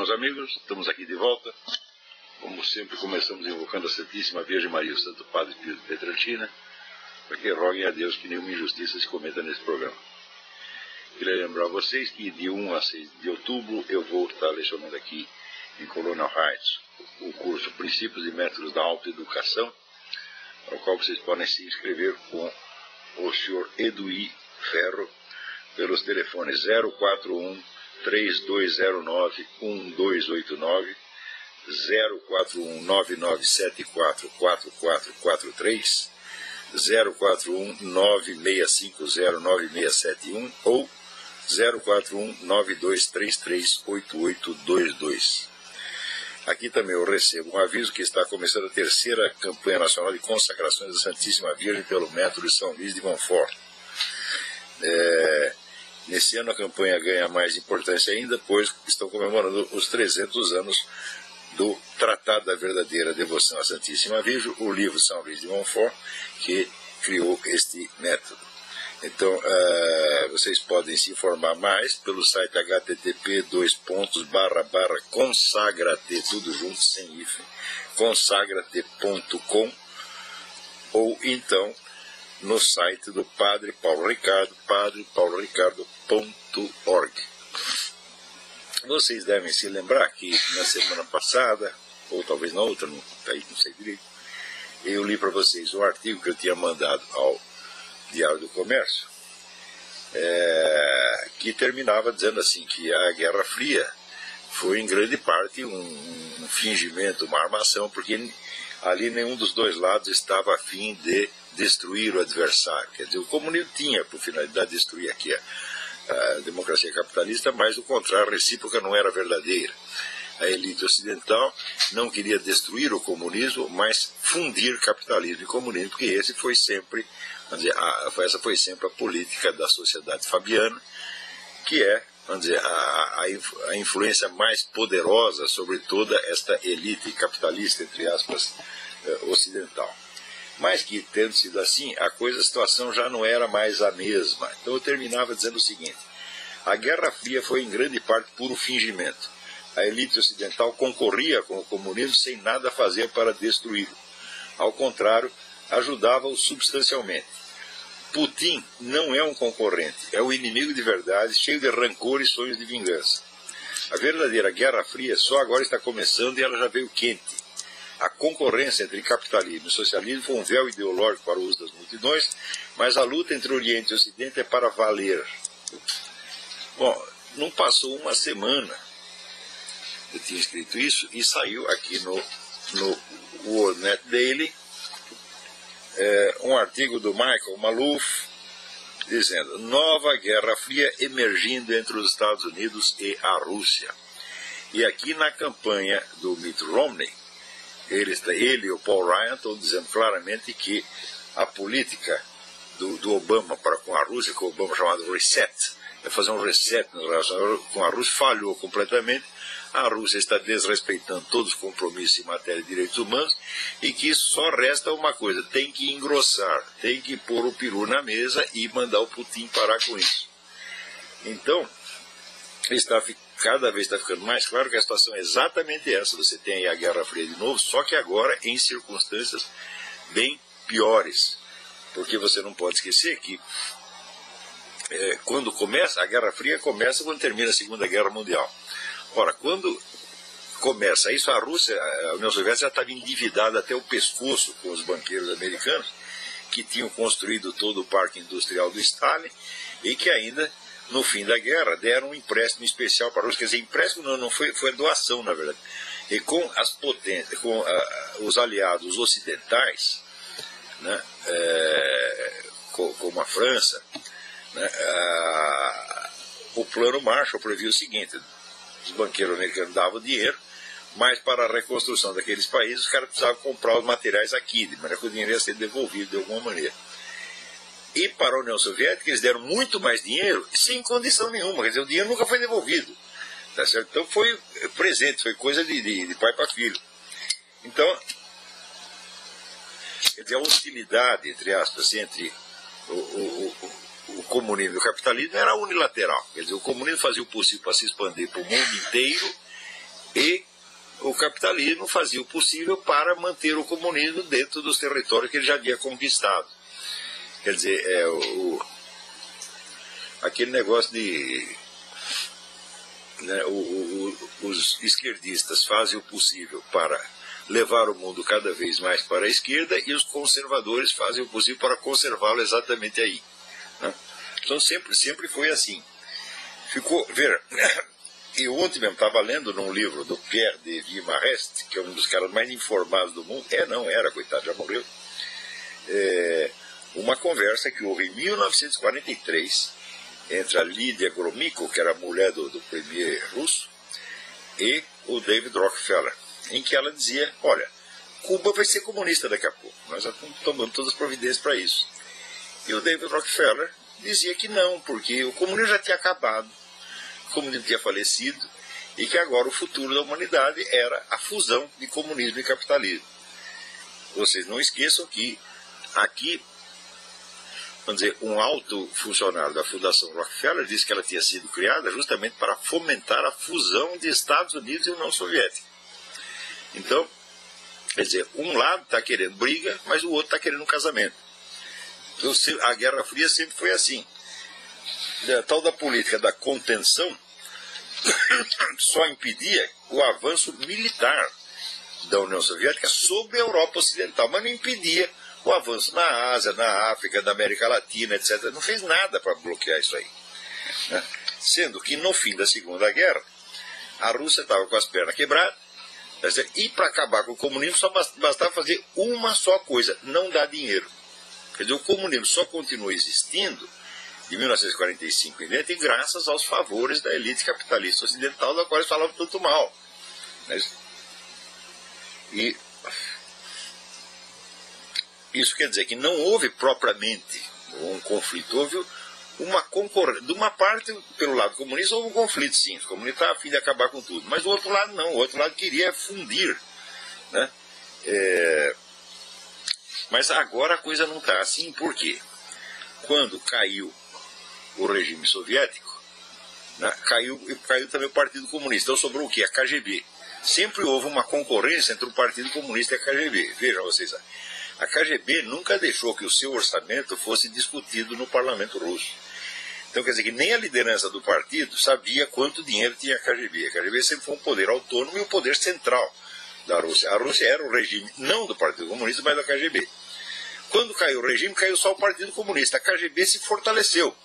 meus amigos, estamos aqui de volta. Como sempre, começamos invocando a Santíssima Virgem Maria, o Santo Padre Pio de Pietrelcina, para que roguem a Deus que nenhuma injustiça se cometa nesse programa. Queria lembrar a vocês que de 1 a 6 de outubro eu vou estar lecionando aqui em Colonial Heights o curso Princípios e Métodos da Autoeducação, ao qual vocês podem se inscrever com o senhor Eduí Ferro pelos telefones 041 3209 1289, 041 9974 4443, 041 9650 9671 ou 041 9233 8822. Aqui também eu recebo um aviso que está começando a terceira campanha nacional de consagrações da Santíssima Virgem pelo método de São Luís de Montfort. Nesse ano a campanha ganha mais importância ainda, pois estão comemorando os 300 anos do Tratado da Verdadeira Devoção à Santíssima Virgem, o livro São Luís de Montfort, que criou este método. Então, vocês podem se informar mais pelo site http://consagrate, tudo junto, sem hífen, consagrate.com, ou então no site do Padre Paulo Ricardo, padrepauloricardo.org. Vocês devem se lembrar que na semana passada, ou talvez na outra, não sei direito, eu li para vocês um artigo que eu tinha mandado ao Diário do Comércio, que terminava dizendo assim, que a Guerra Fria foi em grande parte um fingimento, uma armação, porque ali nenhum dos dois lados estava a fim de destruir o adversário. Quer dizer, o comunismo tinha por finalidade destruir aqui a democracia capitalista, mas o contrário, a recíproca não era verdadeira. A elite ocidental não queria destruir o comunismo, mas fundir capitalismo e comunismo, porque esse foi sempre, essa foi sempre a política da sociedade fabiana, que é, a influência mais poderosa sobre toda esta elite capitalista, entre aspas, ocidental. Mas que, tendo sido assim, a situação já não era mais a mesma. Então eu terminava dizendo o seguinte: a Guerra Fria foi em grande parte puro fingimento. A elite ocidental concorria com o comunismo sem nada fazer para destruí-lo. Ao contrário, ajudava-o substancialmente. Putin não é um concorrente, é o inimigo de verdade, cheio de rancor e sonhos de vingança. A verdadeira Guerra Fria só agora está começando e ela já veio quente. A concorrência entre capitalismo e socialismo foi um véu ideológico para o uso das multidões, mas a luta entre Oriente e Ocidente é para valer. Bom, não passou uma semana, eu tinha escrito isso, e saiu aqui no World Net Daily um artigo do Michael Maloof, dizendo: nova Guerra Fria emergindo entre os Estados Unidos e a Rússia. E aqui na campanha do Mitt Romney, ele e o Paul Ryan estão dizendo claramente que a política do Obama para com a Rússia, que o Obama chamado reset, é fazer um reset na relação com a Rússia, falhou completamente. A Rússia está desrespeitando todos os compromissos em matéria de direitos humanos e que só resta uma coisa: tem que engrossar, tem que pôr o peru na mesa e mandar o Putin parar com isso. Então, cada vez está ficando mais claro que a situação é exatamente essa. Você tem aí a Guerra Fria de novo, só que agora em circunstâncias bem piores. Porque você não pode esquecer que quando começa, a Guerra Fria começa quando termina a Segunda Guerra Mundial. Ora, quando começa isso, a Rússia, a União Soviética já estava endividada até o pescoço com os banqueiros americanos, que tinham construído todo o parque industrial do Stalin e que ainda, no fim da guerra, deram um empréstimo especial para a Rússia. Quer dizer, empréstimo não foi doação, na verdade. E com as potências, com os aliados ocidentais, né, como a França, né, o plano Marshall previa o seguinte: os banqueiros americanos davam dinheiro, mas para a reconstrução daqueles países os caras precisavam comprar os materiais aqui, de maneira que o dinheiro ia ser devolvido de alguma maneira. E para a União Soviética eles deram muito mais dinheiro sem condição nenhuma, quer dizer, o dinheiro nunca foi devolvido. Tá certo? Então foi presente, foi coisa de pai para filho. Então, quer dizer, a hostilidade, entre aspas, entre o comunismo e o capitalismo era unilateral. Quer dizer, o comunismo fazia o possível para se expandir para o mundo inteiro E o capitalismo fazia o possível para manter o comunismo dentro dos territórios que ele já havia conquistado. Quer dizer, aquele negócio de... Né, os esquerdistas fazem o possível para levar o mundo cada vez mais para a esquerda e os conservadores fazem o possível para conservá-lo exatamente aí. Né? Então sempre foi assim. Ficou, ver, eu ontem mesmo estava lendo num livro do Pierre de Vimarest, que é um dos caras mais informados do mundo, não era, coitado, já morreu, uma conversa que houve em 1943 entre a Lídia Gromyko, que era a mulher do premier russo, e o David Rockefeller, em que ela dizia, olha, Cuba vai ser comunista daqui a pouco, nós estamos tomando todas as providências para isso. E o David Rockefeller dizia que não, porque o comunismo já tinha acabado, o comunismo tinha falecido, e que agora o futuro da humanidade era a fusão de comunismo e capitalismo. Vocês não esqueçam que aqui, vamos dizer, um alto funcionário da Fundação Rockefeller disse que ela tinha sido criada justamente para fomentar a fusão de Estados Unidos e União Soviética. Então, quer dizer, um lado está querendo briga, mas o outro está querendo um casamento. Então, a Guerra Fria sempre foi assim. A tal da política da contenção só impedia o avanço militar da União Soviética sobre a Europa Ocidental, mas não impedia o avanço na Ásia, na África, na América Latina, etc. Não fez nada para bloquear isso aí. Né? Sendo que no fim da Segunda Guerra, a Rússia estava com as pernas quebradas, e para acabar com o comunismo só bastava fazer uma só coisa, não dar dinheiro. Quer dizer, o comunismo só continua existindo de 1945 em diante graças aos favores da elite capitalista ocidental, da qual eles falavam tanto mal. E isso quer dizer que não houve propriamente um conflito, houve uma concorrência. De uma parte, pelo lado comunista, houve um conflito, sim. O comunista estava a fim de acabar com tudo. Mas do outro lado, não. O outro lado queria fundir. Né? Mas agora a coisa não está assim. Por quê? Quando caiu o regime soviético, né, caiu também o Partido Comunista. Então sobrou o quê? A KGB. Sempre houve uma concorrência entre o Partido Comunista e a KGB. Vejam vocês. A KGB nunca deixou que o seu orçamento fosse discutido no parlamento russo. Então quer dizer que nem a liderança do partido sabia quanto dinheiro tinha a KGB. A KGB sempre foi um poder autônomo e um poder central da Rússia. A Rússia era o regime não do Partido Comunista, mas da KGB. Quando caiu o regime, caiu só o Partido Comunista. A KGB se fortaleceu.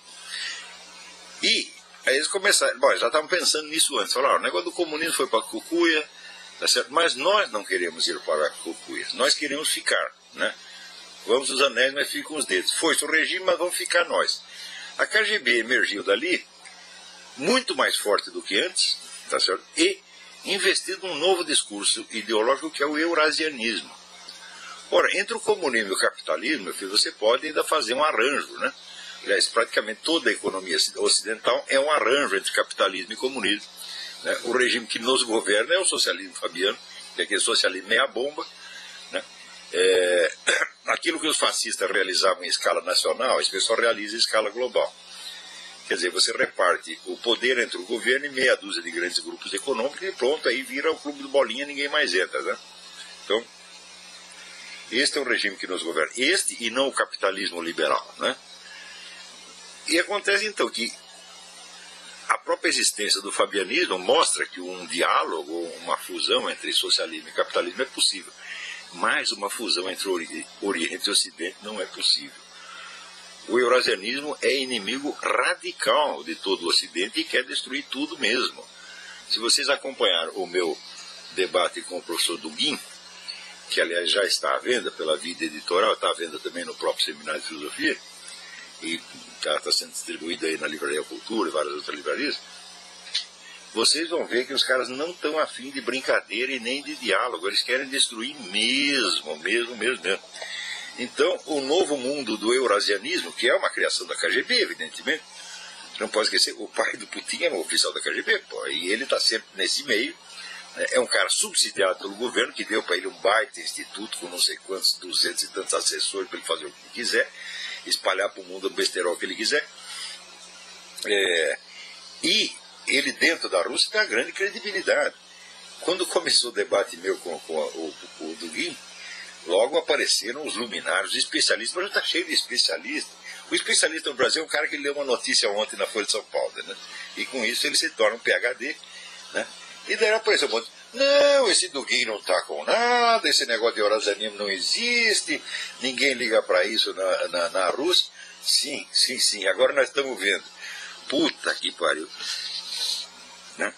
E aí eles começaram, já estavam pensando nisso antes. Falaram, o negócio do comunismo foi para a cucuia, tá certo? Mas nós não queremos ir para a cucuia. Nós queremos ficar. Né? Vamos os anéis, mas ficam os dedos. Foi-se o regime, mas vamos ficar nós. A KGB emergiu dali muito mais forte do que antes, tá certo? E investido num novo discurso ideológico que é o eurasianismo. Ora, entre o comunismo e o capitalismo, meu filho, você pode ainda fazer um arranjo, né? Aliás, praticamente toda a economia ocidental é um arranjo entre capitalismo e comunismo. Né? O regime que nos governa é o socialismo fabiano, que é aquele socialismo meia-bomba. Né? Aquilo que os fascistas realizavam em escala nacional, esse pessoal realiza em escala global. Quer dizer, você reparte o poder entre o governo e meia dúzia de grandes grupos econômicos e pronto, aí vira o clube do bolinha, ninguém mais entra. Né? Então, este é o regime que nos governa. Este e não o capitalismo liberal. Né? E acontece então que a própria existência do fabianismo mostra que um diálogo, uma fusão entre socialismo e capitalismo é possível. Mas uma fusão entre Oriente e Ocidente não é possível. O eurasianismo é inimigo radical de todo o Ocidente e quer destruir tudo mesmo. Se vocês acompanharam o meu debate com o professor Dugin, que aliás já está à venda pela Vida Editorial, está à venda também no próprio Seminário de Filosofia, e está sendo distribuído aí na Livraria Cultura e várias outras livrarias, vocês vão ver que os caras não estão afim de brincadeira e nem de diálogo, eles querem destruir mesmo. Então, o novo mundo do eurasianismo, que é uma criação da KGB, evidentemente, não pode esquecer, o pai do Putin é um oficial da KGB, e ele está sempre nesse meio, é um cara subsidiado pelo governo, que deu para ele um baita instituto com não sei quantos, 200 e tantos assessores para ele fazer o que quiser, espalhar para o mundo o besterol que ele quiser. E ele dentro da Rússia tem uma grande credibilidade. Quando começou o debate meu com o Duguin, logo apareceram os luminários, os especialistas, mas está cheio de especialistas. O especialista no Brasil é um cara que leu uma notícia ontem na Folha de São Paulo, né? E com isso ele se torna um PhD, né? E daí apareceu um monte. Não, esse Duguin não está com nada, esse negócio de Orazanimo não existe, ninguém liga para isso na Rússia. Sim, agora nós estamos vendo. Puta que pariu. Né?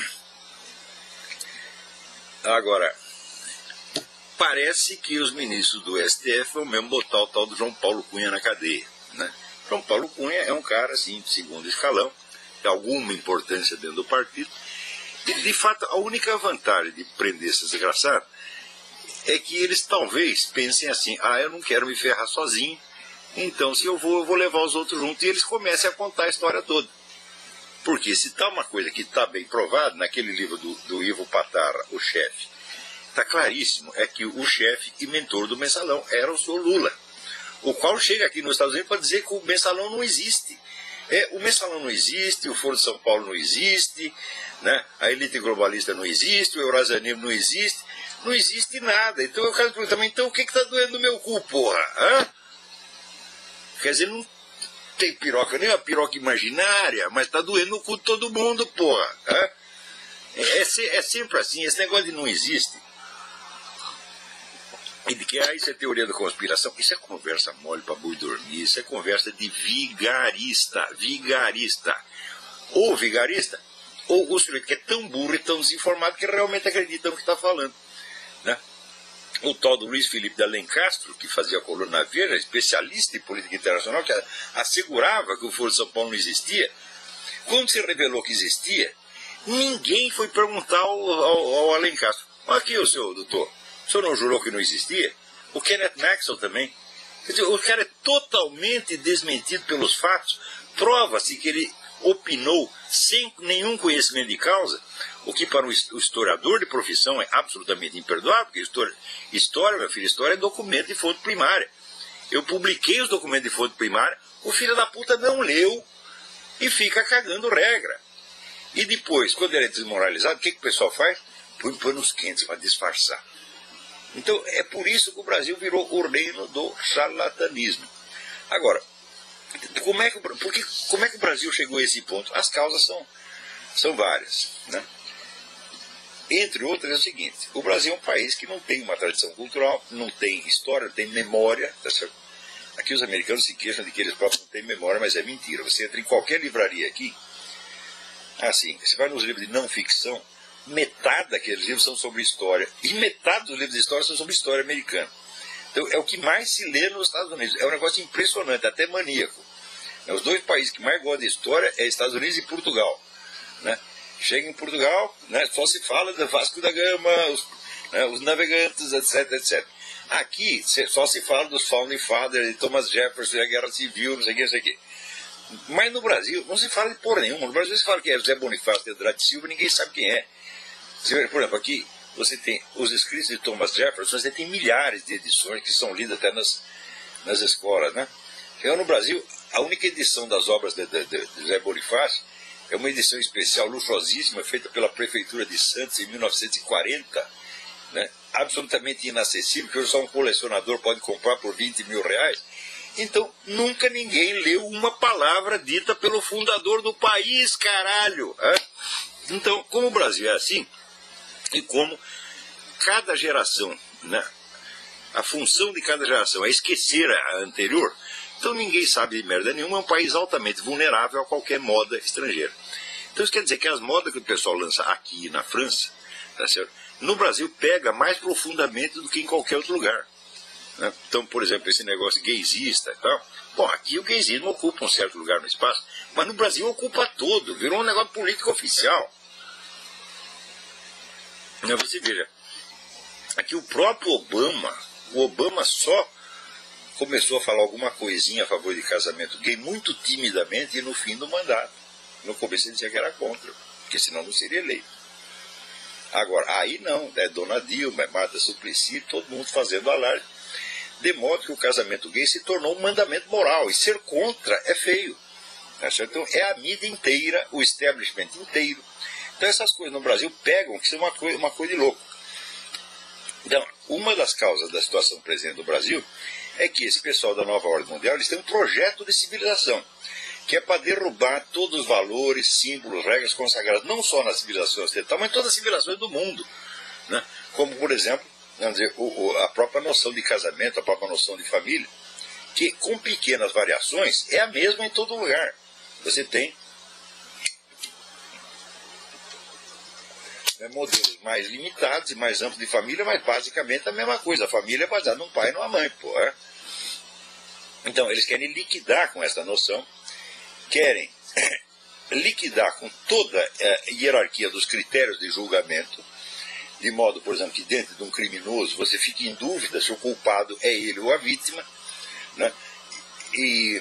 Agora, parece que os ministros do STF vão mesmo botar o tal do João Paulo Cunha na cadeia. Né? João Paulo Cunha é um cara, assim, de segundo escalão, de alguma importância dentro do partido. E, de fato, a única vantagem de prender esses desgraçados é que eles talvez pensem assim, eu não quero me ferrar sozinho, então se eu vou levar os outros junto, e eles comecem a contar a história toda. Porque se está uma coisa que está bem provada, naquele livro do Ivo Patarra, O Chefe, está claríssimo, é que o chefe e mentor do Mensalão era o senhor Lula, o qual chega aqui nos Estados Unidos para dizer que o Mensalão não existe. O Mensalão não existe, o Foro de São Paulo não existe, né? A elite globalista não existe, o Eurasianismo não existe nada. Então eu quero perguntar, mas então o que está doendo no meu cu, porra? Hã? Quer dizer, não tem piroca, nem uma piroca imaginária, mas está doendo no cu de todo mundo, porra. Hã? É sempre assim, esse negócio de não existe. E de que isso é teoria da conspiração, isso é conversa mole para boi dormir, isso é conversa de vigarista. Ou vigarista, ou o sujeito que é tão burro e tão desinformado que realmente acredita no que está falando. Né? O tal do Luiz Felipe de Alencastro, que fazia a coluna na Veja, especialista em política internacional, que assegurava que o Foro de São Paulo não existia, quando se revelou que existia, ninguém foi perguntar ao Alencastro, aqui o senhor doutor, o senhor não jurou que não existia? O Kenneth Maxwell também. Quer dizer, o cara é totalmente desmentido pelos fatos. Prova-se que ele opinou sem nenhum conhecimento de causa, o que para o historiador de profissão é absolutamente imperdoável, porque história, meu filho, história é documento de fonte primária. Eu publiquei os documentos de fonte primária, o filho da puta não leu e fica cagando regra. E depois, quando ele é desmoralizado, o que o pessoal faz? Põe panos quentes para disfarçar. Então, é por isso que o Brasil virou o reino do charlatanismo. Agora, como é que o Brasil chegou a esse ponto? As causas são várias. Né? Entre outras, é o seguinte, o Brasil é um país que não tem uma tradição cultural, não tem história, não tem memória. Tá certo? Aqui os americanos se queixam de que eles próprios não têm memória, mas é mentira. Você entra em qualquer livraria aqui, assim, você vai nos livros de não ficção, metade daqueles livros são sobre história, e metade dos livros de história são sobre história americana. Então é o que mais se lê nos Estados Unidos. É um negócio impressionante, até maníaco. Os dois países que mais gostam de história é Estados Unidos e Portugal. Né? Chega em Portugal, né, só se fala do Vasco da Gama, os navegantes, etc. Aqui só se fala dos Founding Fathers, de Thomas Jefferson, da Guerra Civil, não sei o que. Mas no Brasil não se fala de porra nenhuma. No Brasil se fala que é José Bonifácio de Andrade Silva, ninguém sabe quem é. Por exemplo, aqui você tem os escritos de Thomas Jefferson, você tem milhares de edições que são lidas até nas escolas. Né? No Brasil, a única edição das obras de José Bonifácio é uma edição especial luxuosíssima, feita pela Prefeitura de Santos em 1940, né? Absolutamente inacessível, que hoje só um colecionador pode comprar por 20 mil reais. Então, nunca ninguém leu uma palavra dita pelo fundador do país, caralho. Então, como o Brasil é assim, e como cada geração, né, a função de cada geração é esquecer a anterior, então ninguém sabe de merda nenhuma, é um país altamente vulnerável a qualquer moda estrangeira. Então isso quer dizer que as modas que o pessoal lança aqui na França, tá certo? No Brasil pega mais profundamente do que em qualquer outro lugar. Né? Então, por exemplo, esse negócio gaysista e tal, bom, aqui o gaysismo ocupa um certo lugar no espaço, mas no Brasil ocupa todo, virou um negócio político oficial. Você veja, aqui o próprio Obama só começou a falar alguma coisinha a favor de casamento gay muito timidamente e no fim do mandato. No começo ele dizia que era contra, porque senão não seria eleito. Agora, aí não, é Dona Dilma, é Marta Suplicy, todo mundo fazendo alarde, de modo que o casamento gay se tornou um mandamento moral, e ser contra é feio. Tá certo? Então é a mídia inteira, o establishment inteiro, Então essas coisas no Brasil pegam, que são uma coisa de louco. Então, uma das causas da situação presente do Brasil é que esse pessoal da nova ordem mundial, eles têm um projeto de civilização, que é para derrubar todos os valores, símbolos, regras consagradas, não só na civilização ocidental, mas em todas as civilizações do mundo, né? Como, por exemplo, vamos dizer, a própria noção de casamento, a própria noção de família, que com pequenas variações é a mesma em todo lugar. Você tem modelos mais limitados e mais amplos de família, mas basicamente a mesma coisa. A família é baseada num pai e numa mãe, pô. Então, eles querem liquidar com essa noção, querem liquidar com toda a hierarquia dos critérios de julgamento, de modo, por exemplo, que dentro de um criminoso você fique em dúvida se o culpado é ele ou a vítima, né? E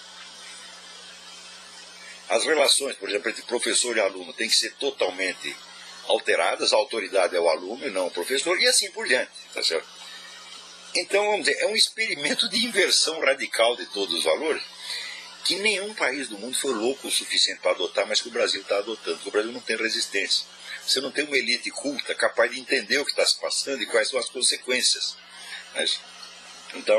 as relações, por exemplo, entre professor e aluno têm que ser totalmente alteradas, a autoridade é o aluno e não o professor, e assim por diante, tá certo? Então, vamos dizer, é um experimento de inversão radical de todos os valores, que nenhum país do mundo foi louco o suficiente para adotar, mas que o Brasil está adotando, porque o Brasil não tem resistência. Você não tem uma elite culta capaz de entender o que está se passando e quais são as consequências. Então,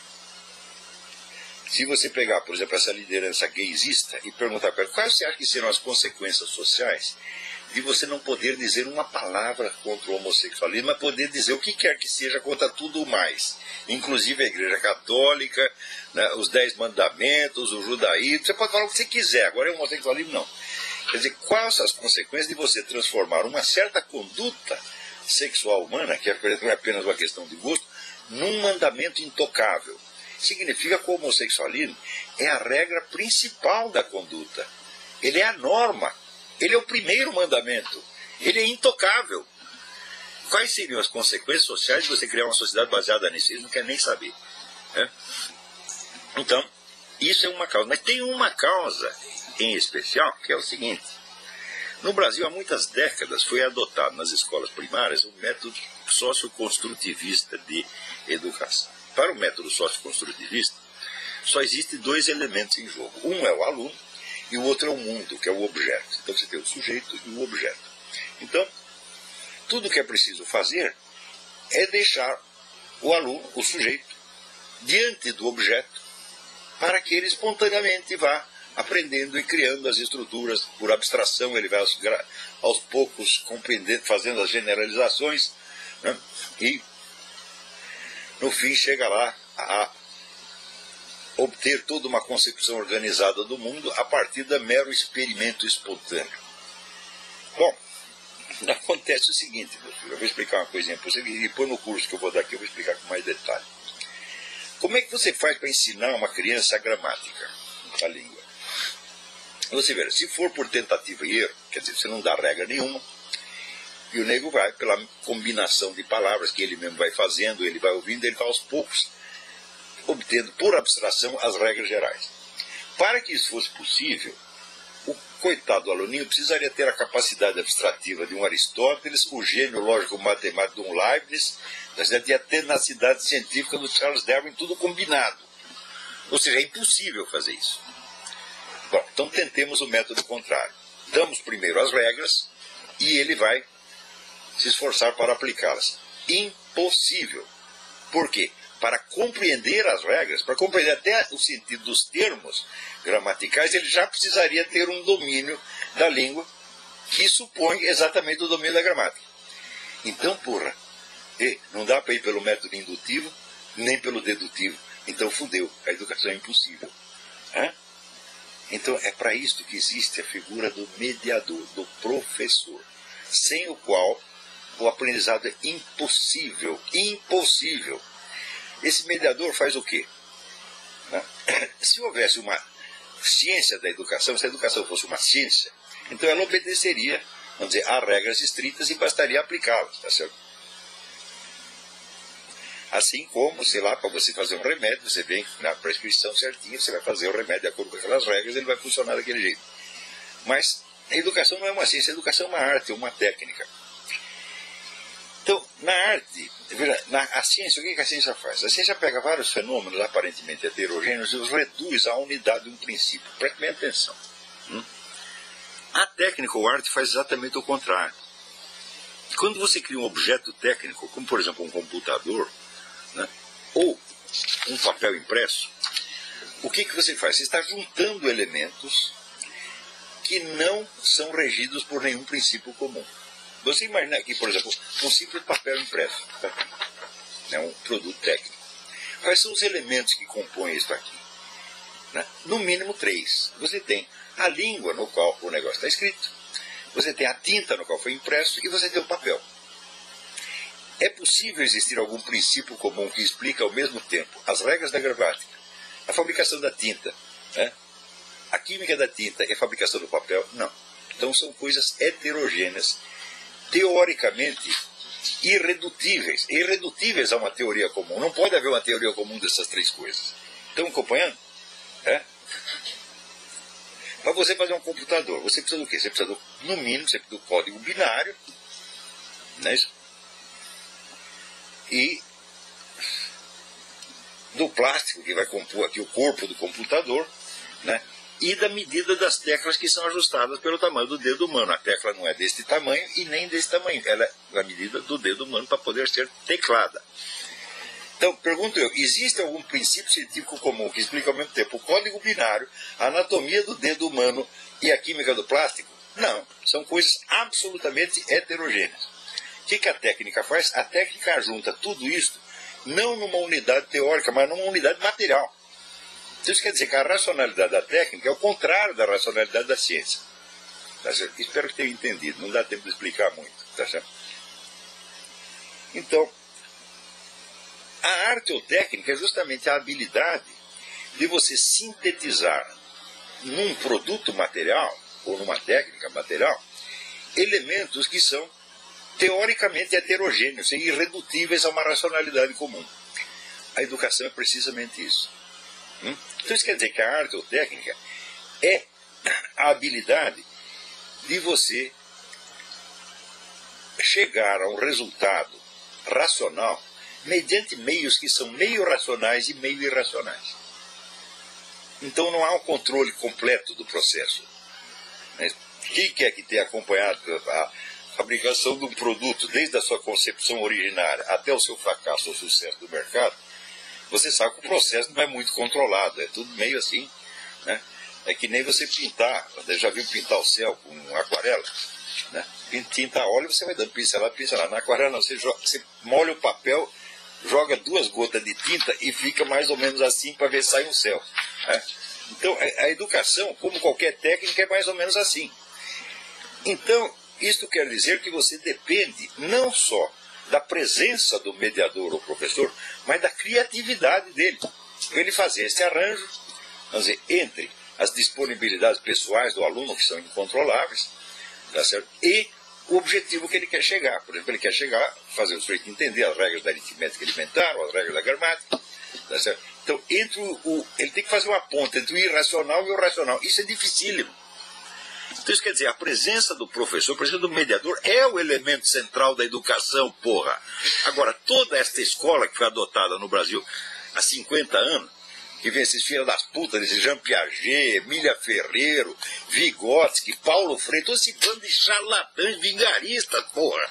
se você pegar, por exemplo, essa liderança gaysista e perguntar para ela quais você acha que serão as consequências sociais de você não poder dizer uma palavra contra o homossexualismo, mas poder dizer o que quer que seja contra tudo mais, inclusive a Igreja Católica, né, os 10 mandamentos, o judaísmo, você pode falar o que você quiser, agora é homossexualismo não. Quer dizer, quais são as consequências de você transformar uma certa conduta sexual humana, que é apenas uma questão de gosto, num mandamento intocável? Significa que o homossexualismo é a regra principal da conduta. Ele é a norma. Ele é o primeiro mandamento. Ele é intocável. Quais seriam as consequências sociais de você criar uma sociedade baseada nisso? Eles não querem nem saber. Né? Então, isso é uma causa. Mas tem uma causa em especial, que é o seguinte. No Brasil, há muitas décadas, foi adotado nas escolas primárias um método socioconstrutivista de educação. Para o método socioconstrutivista, só existem 2 elementos em jogo. Um é o aluno e o outro é o mundo, que é o objeto. Então você tem o sujeito e o objeto. Então, tudo que é preciso fazer é deixar o aluno, o sujeito, diante do objeto, para que ele espontaneamente vá aprendendo e criando as estruturas. Por abstração, ele vai aos poucos compreendendo, fazendo as generalizações, né? E no fim chega lá a obter toda uma concepção organizada do mundo a partir da mero experimento espontâneo. Bom, acontece o seguinte, meu filho, eu vou explicar uma coisinha para você, e depois no curso que eu vou dar aqui eu vou explicar com mais detalhe. Como é que você faz para ensinar uma criança a gramática, a língua? Você vê, se for por tentativa e erro, quer dizer, você não dá regra nenhuma, e o nego vai pela combinação de palavras que ele mesmo vai fazendo, ele vai ouvindo, ele vai aos poucos obtendo por abstração as regras gerais. Para que isso fosse possível, o coitado do aluninho precisaria ter a capacidade abstrativa de um Aristóteles, o gênio lógico-matemático de um Leibniz, e até na cidade científica do Charles Darwin, tudo combinado. Ou seja, é impossível fazer isso. Bom, então tentemos o método contrário. Damos primeiro as regras e ele vai se esforçar para aplicá-las. Impossível. Por quê? Para compreender as regras, para compreender até o sentido dos termos gramaticais, ele já precisaria ter um domínio da língua que supõe exatamente o domínio da gramática. Então, porra, não dá para ir pelo método indutivo, nem pelo dedutivo. Então, fudeu, a educação é impossível. Então, é para isso que existe a figura do mediador, do professor, sem o qual o aprendizado é impossível. Impossível. Esse mediador faz o quê? Se houvesse uma ciência da educação, se a educação fosse uma ciência, então ela obedeceria, vamos dizer, a regras estritas e bastaria aplicá-las, tá certo? Assim como, sei lá, para você fazer um remédio, você vem na prescrição certinha, você vai fazer o remédio de acordo com aquelas regras, ele vai funcionar daquele jeito. Mas a educação não é uma ciência, a educação é uma arte, é uma técnica. Então, na arte, a ciência, o que a ciência faz? A ciência pega vários fenômenos aparentemente heterogêneos e os reduz à unidade de um princípio. Preste bem atenção. A técnica ou arte faz exatamente o contrário. Quando você cria um objeto técnico, como por exemplo um computador, né, ou um papel impresso, o que você faz? Você está juntando elementos que não são regidos por nenhum princípio comum. Você imagina aqui, por exemplo, um simples papel impresso, tá? É um produto técnico. Quais são os elementos que compõem isso aqui? Né? No mínimo 3. Você tem a língua no qual o negócio está escrito, você tem a tinta no qual foi impresso e você tem o papel. É possível existir algum princípio comum que explica ao mesmo tempo as regras da gramática, a fabricação da tinta, né? A química da tinta e a fabricação do papel? Não. Então são coisas heterogêneas, teoricamente irredutíveis. Irredutíveis a uma teoria comum. Não pode haver uma teoria comum dessas 3 coisas. Estão acompanhando? É? Para você fazer um computador, você precisa do quê? Você precisa, no mínimo, você precisa do código binário, não é isso? E do plástico que vai compor aqui o corpo do computador, né? E da medida das teclas que são ajustadas pelo tamanho do dedo humano. A tecla não é deste tamanho e nem desse tamanho. Ela é da medida do dedo humano para poder ser teclada. Então, pergunto eu, existe algum princípio científico comum que explica ao mesmo tempo o código binário, a anatomia do dedo humano e a química do plástico? Não. São coisas absolutamente heterogêneas. O que a técnica faz? A técnica junta tudo isso não numa unidade teórica, mas numa unidade material. Isso quer dizer que a racionalidade da técnica é o contrário da racionalidade da ciência. Tá certo? Espero que tenha entendido. Não dá tempo de explicar muito. Tá certo? Então, a arte ou técnica é justamente a habilidade de você sintetizar num produto material, ou numa técnica material, elementos que são teoricamente heterogêneos e irredutíveis a uma racionalidade comum. A educação é precisamente isso. Então isso quer dizer que a arte ou técnica é a habilidade de você chegar a um resultado racional mediante meios que são meio racionais e meio irracionais. Então não há um controle completo do processo. Quem quer que tenha acompanhado a fabricação de um produto desde a sua concepção originária até o seu fracasso ou sucesso do mercado, você sabe que o processo não é muito controlado, é tudo meio assim, né? É que nem você pintar, você já viu pintar o céu com aquarela, né? Tinta a óleo, você vai dando pincelada, pincelada. Na aquarela não, você molha o papel, joga 2 gotas de tinta e fica mais ou menos assim para ver se sai um céu, né? Então a educação, como qualquer técnica, é mais ou menos assim. Então, isto quer dizer que você depende não só da presença do mediador ou professor, mas da criatividade dele, para ele fazer esse arranjo, vamos dizer, entre as disponibilidades pessoais do aluno, que são incontroláveis, tá certo? E o objetivo que ele quer chegar. Por exemplo, ele quer chegar a fazer o sujeito entender as regras da aritmética elementar, ou as regras da gramática, tá certo? Então, ele tem que fazer uma ponta entre o irracional e o racional. Isso é dificílimo. Então isso quer dizer, a presença do professor, a presença do mediador é o elemento central da educação, porra. Agora, toda esta escola que foi adotada no Brasil há 50 anos, que vem esses filhos das putas, esse Jean Piaget, Emília Ferreiro, Vygotsky, Paulo Freire, todo esse bando de charlatães vigaristas, porra.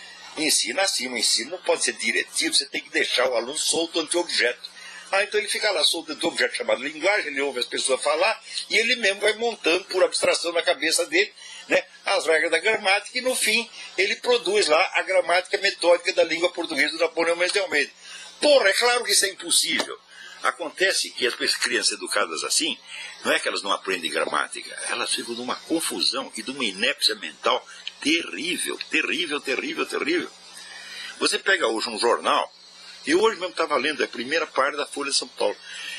Ensina assim, o ensino não pode ser diretivo, você tem que deixar o aluno solto ante o objeto. Então ele fica lá solto dentro do objeto chamado linguagem, ele ouve as pessoas falar e ele mesmo vai montando por abstração na cabeça dele, né, as regras da gramática e no fim ele produz lá a gramática metódica da língua portuguesa do Napoleão Mendes de Almeida. Porra, é claro que isso é impossível. Acontece que as crianças educadas assim, não é que elas não aprendem gramática, elas ficam numa confusão e de uma inépcia mental terrível, terrível, terrível, terrível. Você pega hoje um jornal, eu hoje mesmo estava lendo a primeira página da Folha de São Paulo.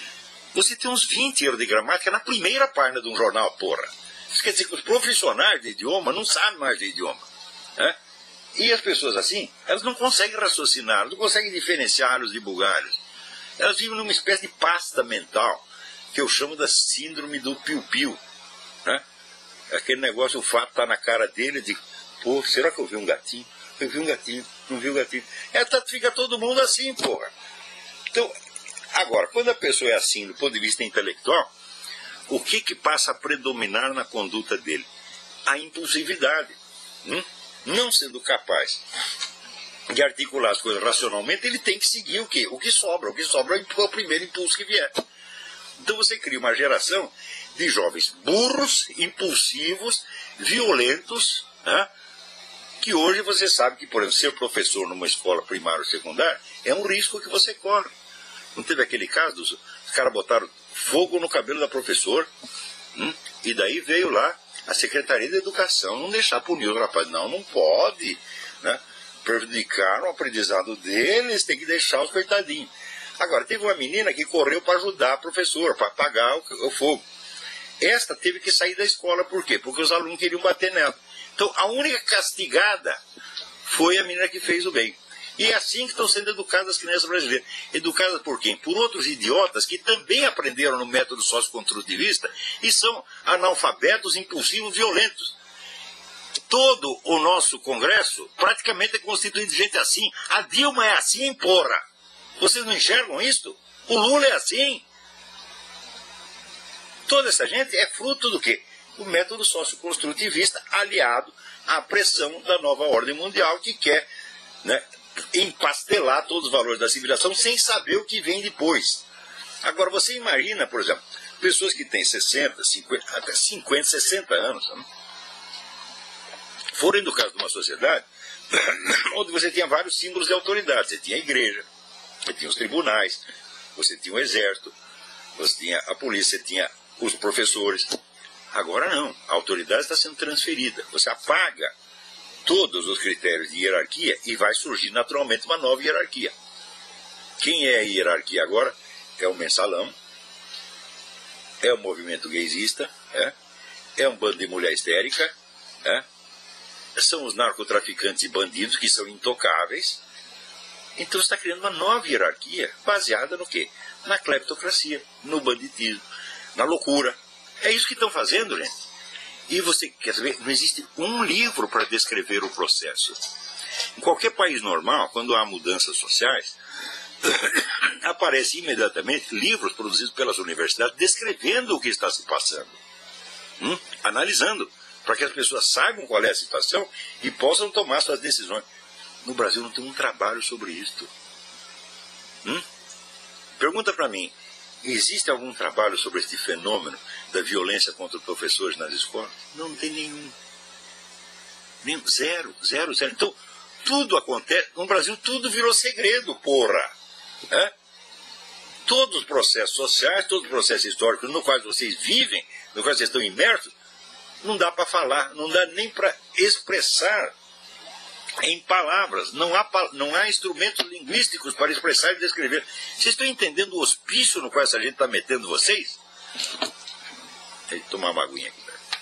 Você tem uns 20 erros de gramática na primeira página de um jornal, porra. Isso quer dizer que os profissionais de idioma não sabem mais de idioma, né? E as pessoas assim, elas não conseguem raciocinar, não conseguem diferenciar os de bugalhos. Elas vivem numa espécie de pasta mental, que eu chamo da síndrome do piu-piu, né? Aquele negócio, o fato está na cara dele, de, pô, será que eu vi um gatinho? Eu vi um gatinho, não vi um gatinho. Fica todo mundo assim, porra. Então, agora, quando a pessoa é assim, do ponto de vista intelectual, o que passa a predominar na conduta dele? a impulsividade. Não sendo capaz de articular as coisas racionalmente, ele tem que seguir o quê? O que sobra. O que sobra é o primeiro impulso que vier. Então você cria uma geração de jovens burros, impulsivos, violentos, né? Que hoje você sabe que, por exemplo, ser professor numa escola primária ou secundária é um risco que você corre. Não teve aquele caso, os caras botaram fogo no cabelo da professora, e daí veio lá a Secretaria de Educação não deixar punir o rapaz. Não pode, né? Prejudicar o aprendizado deles, tem que deixar os coitadinhos. Agora, teve uma menina que correu para ajudar a professora, para apagar o fogo. Esta teve que sair da escola, por quê? Porque os alunos queriam bater nela. Então, a única castigada foi a menina que fez o bem. E é assim que estão sendo educadas as crianças brasileiras. Educadas por quem? Por outros idiotas que também aprenderam no método socioconstrutivista e são analfabetos, impulsivos, violentos. Todo o nosso Congresso praticamente é constituído de gente assim. A Dilma é assim, porra. Vocês não enxergam isso? O Lula é assim. Toda essa gente é fruto do quê? O método socioconstrutivista aliado à pressão da nova ordem mundial que quer, né, empastelar todos os valores da civilização sem saber o que vem depois. Agora, você imagina, por exemplo, pessoas que têm 60, 50, 60 anos, né, foram educados numa sociedade onde você tinha vários símbolos de autoridade. Você tinha a igreja, você tinha os tribunais, você tinha o exército, você tinha a polícia, você tinha os professores. Agora não, a autoridade está sendo transferida. Você apaga todos os critérios de hierarquia e vai surgir naturalmente uma nova hierarquia. Quem é a hierarquia agora? É o mensalão, é o movimento gaysista, é um bando de mulher histérica, são os narcotraficantes e bandidos que são intocáveis. Então você está criando uma nova hierarquia baseada no quê? Na cleptocracia, no banditismo, na loucura. É isso que estão fazendo, gente. E você quer saber, não existe um livro para descrever o processo. Em qualquer país normal, quando há mudanças sociais, aparecem imediatamente livros produzidos pelas universidades descrevendo o que está se passando, analisando, para que as pessoas saibam qual é a situação e possam tomar suas decisões. No Brasil não tem um trabalho sobre isto. Pergunta para mim, existe algum trabalho sobre este fenômeno da violência contra os professores nas escolas? Não tem nenhum. Zero. Então, tudo acontece. No Brasil, tudo virou segredo, porra. Todos os processos sociais, todos os processos históricos no quais vocês vivem, no quais vocês estão imersos, não dá para falar, não dá nem para expressar em palavras. Não há instrumentos linguísticos para expressar e descrever. Vocês estão entendendo o hospício no qual essa gente está metendo vocês? Tem que tomar uma aguinha aqui.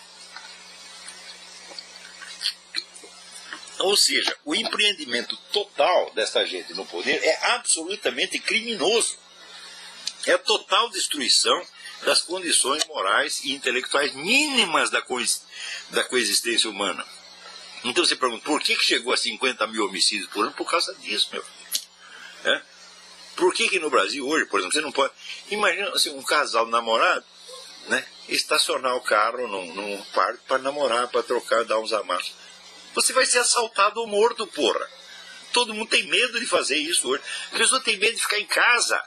Ou seja, o empreendimento total dessa gente no poder é absolutamente criminoso. É a total destruição das condições morais e intelectuais mínimas da coexistência humana. Então você pergunta, por que chegou a 50 mil homicídios por ano? Por causa disso, meu filho. Por que no Brasil hoje, por exemplo, você não pode... Imagina assim, um casal namorado, né, estacionar o carro num parque para namorar, para trocar, dar uns amassos. Você vai ser assaltado ou morto, porra. Todo mundo tem medo de fazer isso hoje. A pessoa tem medo de ficar em casa.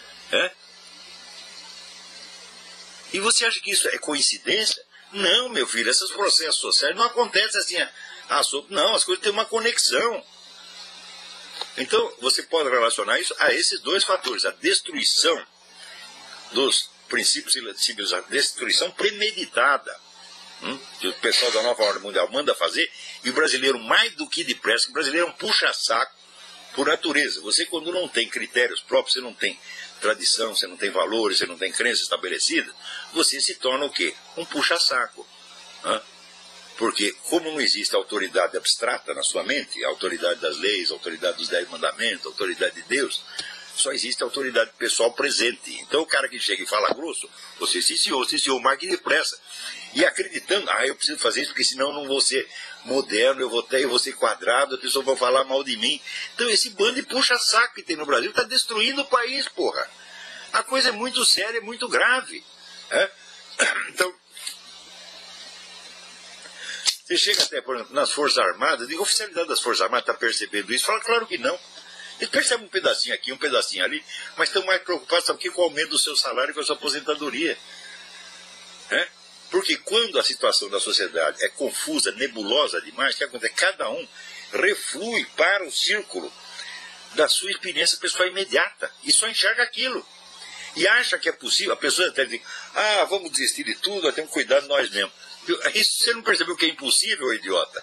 E você acha que isso é coincidência? Não, meu filho, esses processos sociais não acontecem assim, não, as coisas têm uma conexão. Então, você pode relacionar isso a esses dois fatores, a destruição dos princípios civilizatórios, destruição premeditada, que o pessoal da nova ordem mundial manda fazer, e o brasileiro, mais do que depressa, o brasileiro é um puxa-saco por natureza. Você, quando não tem critérios próprios, você não tem tradição, você não tem valores, você não tem crença estabelecida, você se torna o quê? Um puxa-saco. Porque como não existe autoridade abstrata na sua mente, a autoridade das leis, a autoridade dos 10 mandamentos, a autoridade de Deus, só existe a autoridade pessoal presente. Então o cara que chega e fala grosso, você se senhor, mais que depressa. E acreditando, eu preciso fazer isso porque senão eu não vou ser moderno, eu vou ser quadrado, as pessoas vão falar mal de mim. Então esse bando de puxa-saco que tem no Brasil está destruindo o país, porra. A coisa é muito séria, é muito grave. Então, Você chega até, por exemplo, nas Forças Armadas, a oficialidade das Forças Armadas está percebendo isso? Fala, claro que não. Eles percebem um pedacinho aqui, um pedacinho ali, mas estão mais preocupados, sabe, com o aumento do seu salário e com a sua aposentadoria. Porque quando a situação da sociedade é confusa, nebulosa demais, o que acontece? Cada um reflui para o círculo da sua experiência pessoal imediata e só enxerga aquilo. E acha que é possível, a pessoa até diz, vamos desistir de tudo, nós temos que cuidar de nós mesmos. Isso você não percebeu que é impossível, idiota?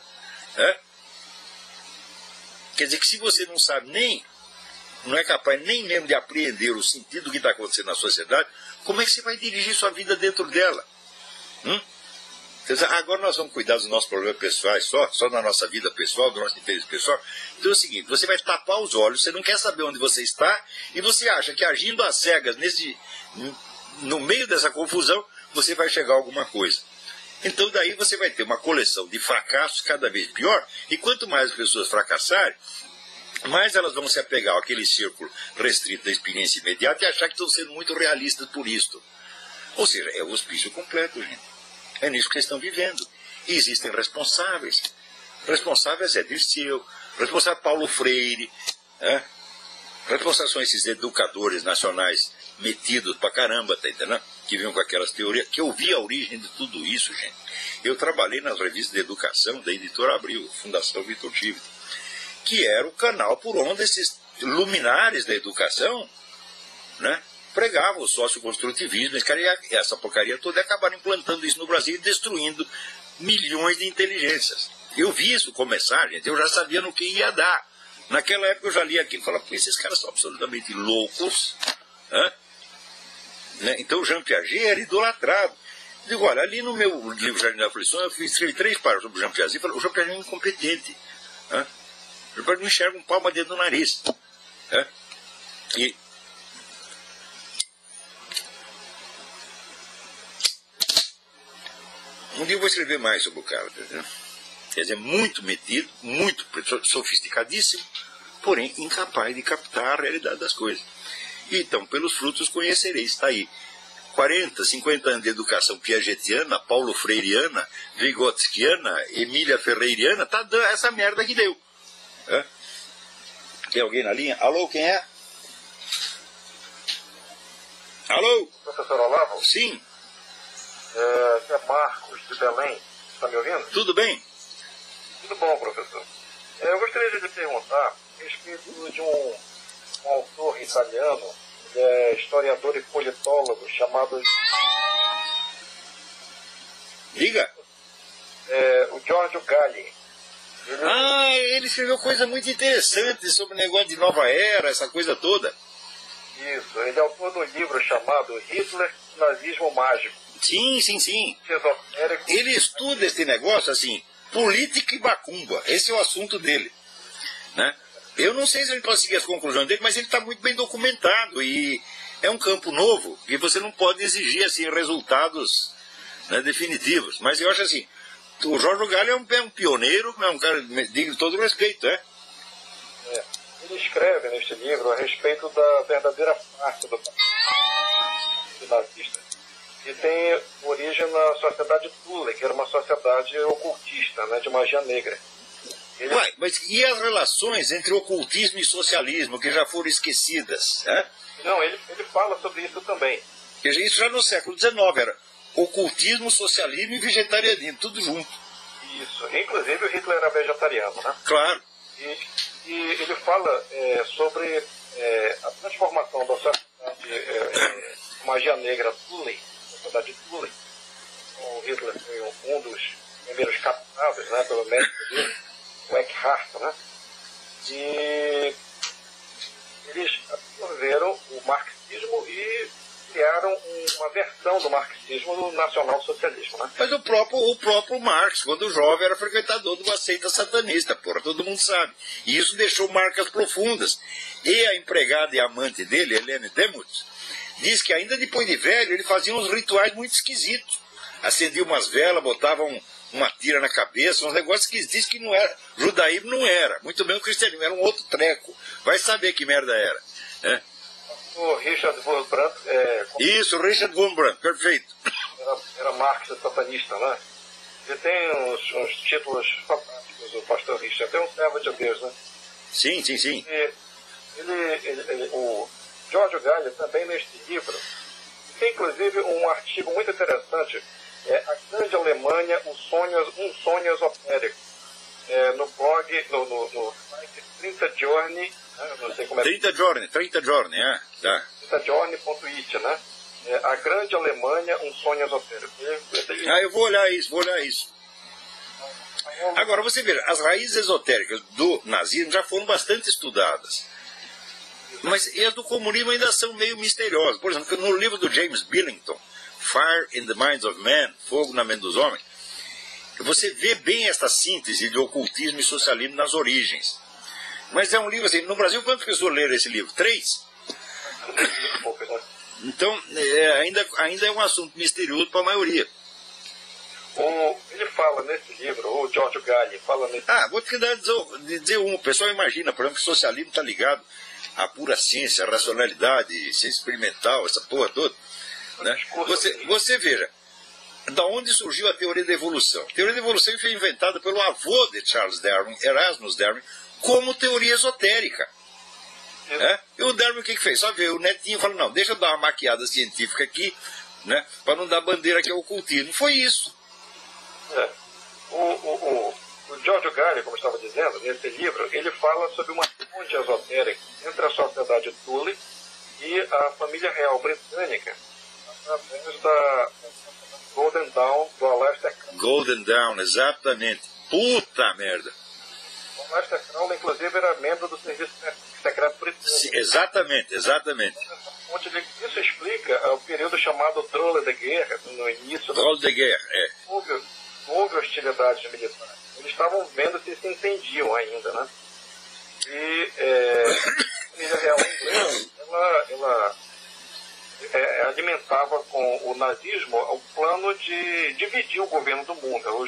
Quer dizer que se você não sabe não é capaz nem mesmo de apreender o sentido do que está acontecendo na sociedade, como é que você vai dirigir sua vida dentro dela? Agora nós vamos cuidar dos nossos problemas pessoais, só da nossa vida pessoal, do nosso interesse pessoal. Então é o seguinte, você vai tapar os olhos, você não quer saber onde você está, e você acha que agindo às cegas, no meio dessa confusão, você vai chegar a alguma coisa. Então daí você vai ter uma coleção de fracassos cada vez pior, e quanto mais as pessoas fracassarem, mais elas vão se apegar àquele círculo restrito da experiência imediata e achar que estão sendo muito realistas por isto. Ou seja, é o hospício completo, gente. É nisso que vocês estão vivendo. E existem responsáveis. Responsáveis é Dirceu, responsável Paulo Freire, responsáveis são esses educadores nacionais metidos pra caramba, tá entendendo? Que vinham com aquelas teorias, que eu vi a origem de tudo isso, gente. Eu trabalhei nas revistas de educação da Editora Abril, Fundação Vitor Tivoli, que era o canal por onde esses luminares da educação, pregavam o socioconstrutivismo, essa porcaria toda, e acabaram implantando isso no Brasil e destruindo milhões de inteligências. Eu vi isso começar, gente, eu já sabia no que ia dar. Naquela época eu já li aquilo e falava, esses caras são absolutamente loucos. Então o Jean Piaget era idolatrado. Eu digo, olha, ali no meu livro Jardim da Aflição, eu escrevi 3 páginas sobre o Jean Piaget e falei, o Jean Piaget é incompetente. O Jean Piaget não enxerga um palmo dentro do nariz. Um dia eu vou escrever mais sobre o cara, entendeu? Quer dizer, muito metido, muito sofisticadíssimo, porém incapaz de captar a realidade das coisas. Então, pelos frutos conhecereis. Está aí. 40, 50 anos de educação piagetiana, Paulo Freireana, Vygotskiana, Emília Ferreiriana, está dando essa merda que deu. Tem alguém na linha? Alô, quem é? Alô? Professor Olavo? Sim. É Marcos, de Belém. Está me ouvindo? Tudo bem? Tudo bom, professor. Eu gostaria de lhe perguntar a respeito de um autor italiano, historiador e politólogo, chamado... Diga. O Giorgio Galli. Ele escreveu coisa muito interessante sobre o negócio de nova era, essa coisa toda. Isso, ele é autor de um livro chamado Hitler, Nazismo Mágico. Sim. Ele estuda esse negócio assim, política e macumba. Esse é o assunto dele. Eu não sei se a gente pode seguir as conclusões dele, mas ele está muito bem documentado e é um campo novo que você não pode exigir assim, resultados definitivos. Mas eu acho assim, o Giorgio Galli é um pioneiro, é um cara digno de todo respeito, Ele escreve neste livro a respeito da verdadeira face do nazista, que tem origem na sociedade Thule, que era uma sociedade ocultista, de magia negra. Mas e as relações entre ocultismo e socialismo, que já foram esquecidas? Não, ele fala sobre isso também. Isso já no século XIX era ocultismo, socialismo e vegetarianismo, tudo junto. Isso, inclusive o Hitler era vegetariano, Claro. E ele fala sobre a transformação da sociedade magia negra Thule, sociedade Thule. O Hitler foi um dos primeiros captados, pelo médico dele, o Eckhart, E eles absorveram o marxismo e criaram uma versão do marxismo do nacional-socialismo, Mas o próprio Marx, quando jovem, era frequentador de uma seita satanista, todo mundo sabe. E isso deixou marcas profundas. E a empregada e amante dele, Helene Demuth, diz que ainda depois de velho, ele fazia uns rituais muito esquisitos. Acendia umas velas, botava uma tira na cabeça, uns negócios que diz que não era. Judaísmo não era, muito menos cristianismo, era um outro treco. Vai saber que merda era. O Richard Wurmbrand... Isso, Richard Wurmbrand, perfeito. Era marxista satanista, Ele tem uns títulos fantásticos, o pastor Richard. Tem um servo de Deus, né? Sim, sim, sim. E o Giorgio Galli também neste livro tem inclusive um artigo muito interessante, A Grande Alemanha, um sonho esotérico, no blog, no site 30 Giorni, né? Não sei como é. 30 Giorni, tá. 30giorni.it, né? A Grande Alemanha, um sonho esotérico. Eu vou olhar isso. Agora, você vê, as raízes esotéricas do nazismo já foram bastante estudadas. Mas as do comunismo ainda são meio misteriosas. Por exemplo, no livro do James Billington, Fire in the Minds of Men, Fogo na Mente dos Homens, você vê bem esta síntese de ocultismo e socialismo nas origens. Mas é um livro assim, no Brasil quantas pessoas leram esse livro? 3? Então, ainda é um assunto misterioso para a maioria. Ele fala nesse livro, o Giorgio Galli fala nesse vou te dizer um. O pessoal imagina, por exemplo, que o socialismo está ligado à pura ciência, à racionalidade, ciência experimental, essa porra toda. Né? Você veja, da onde surgiu a teoria da evolução? A teoria da evolução foi inventada pelo avô de Charles Darwin, Erasmus Darwin, como teoria esotérica. E o Darwin o que fez? Só veio o netinho e falou, não, deixa eu dar uma maquiada científica aqui, né, para não dar bandeira que é ocultismo. Foi isso. O Giorgio Galli, como eu estava dizendo, nesse livro, ele fala sobre uma ponte esotérica entre a sociedade Thule e a família real britânica, através da Golden Dawn do Aleister Crowley. Golden Dawn, exatamente. Puta merda. O Aleister Crowley, inclusive, era membro do Serviço Secreto Britânico. Sim, exatamente. Isso explica o período chamado Drôle de Guerra, no início Drôle de Guerra, houve hostilidades militares. Eles estavam vendo se entendiam ainda, né? E a família real inglesa, ela alimentava com o nazismo o plano de dividir o governo do mundo.